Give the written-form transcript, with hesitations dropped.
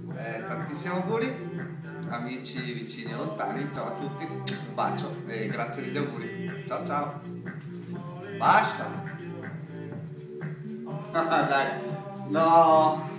Tantissimi auguri, amici vicini e lontani, ciao a tutti, un bacio e grazie degli auguri, ciao ciao, basta, dai, no.